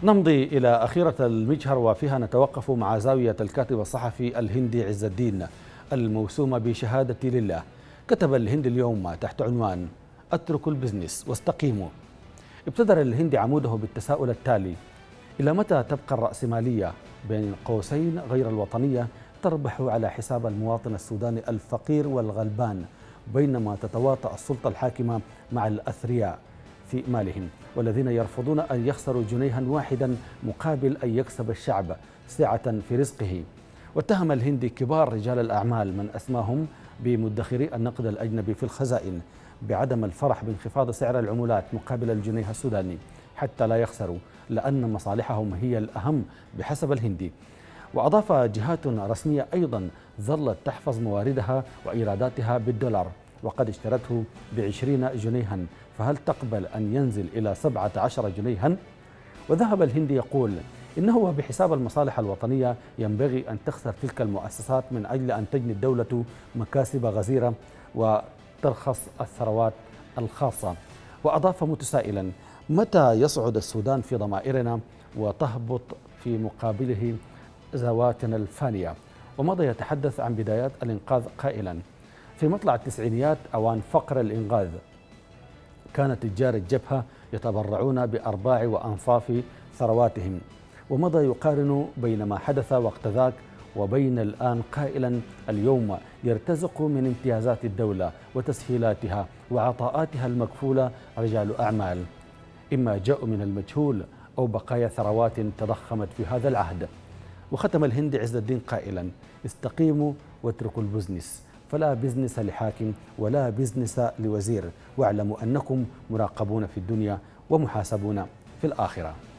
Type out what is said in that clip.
نمضي إلى أخيرة المجهر وفيها نتوقف مع زاوية الكاتب الصحفي الهندي عز الدين الموسومة بشهادة لله. كتب الهندي اليوم تحت عنوان اتركوا البزنس واستقيموا. ابتدر الهندي عموده بالتساؤل التالي: إلى متى تبقى الرأسمالية بين قوسين غير الوطنية تربح على حساب المواطن السوداني الفقير والغلبان، بينما تتواطأ السلطة الحاكمة مع الأثرياء في مالهم والذين يرفضون أن يخسروا جنيها واحدا مقابل أن يكسب الشعب سعة في رزقه. واتهم الهندي كبار رجال الأعمال من أسماهم بمدخري النقد الأجنبي في الخزائن بعدم الفرح بانخفاض سعر العملات مقابل الجنيه السوداني حتى لا يخسروا، لأن مصالحهم هي الأهم بحسب الهندي. وأضاف: جهات رسمية أيضا ظلت تحفظ مواردها وإيراداتها بالدولار وقد اشترته ب20 جنيها، فهل تقبل أن ينزل إلى 17 جنيها؟ وذهب الهندي يقول إنه وبحساب المصالح الوطنية ينبغي أن تخسر تلك المؤسسات من أجل أن تجني الدولة مكاسب غزيرة وترخص الثروات الخاصة. وأضاف متسائلا: متى يصعد السودان في ضمائرنا وتهبط في مقابله زواتنا الفانية؟ ومضى يتحدث عن بدايات الإنقاذ قائلا: في مطلع التسعينيات أوان فقر الإنقاذ كان تجار الجبهة يتبرعون بأرباع وأنصاف ثرواتهم. ومضى يقارن بين ما حدث وقت ذاك وبين الآن قائلا: اليوم يرتزق من امتيازات الدولة وتسهيلاتها وعطاءاتها المكفولة رجال أعمال إما جاءوا من المجهول أو بقايا ثروات تضخمت في هذا العهد. وختم الهندي عز الدين قائلا: استقيموا واتركوا البزنس، فلا بزنس لحاكم ولا بزنس لوزير، واعلموا أنكم مراقبون في الدنيا ومحاسبون في الآخرة.